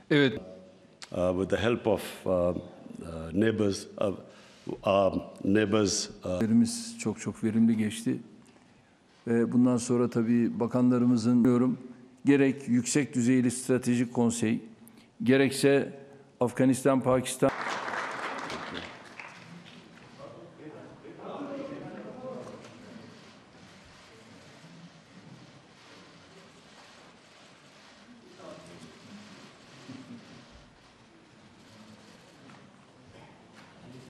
Evet. With the help of neighbors. Çok verimli geçti. Ve bundan sonra tabii bakanlarımızın diyorum gerek yüksek düzeyli stratejik konsey, gerekse Afganistan, Pakistan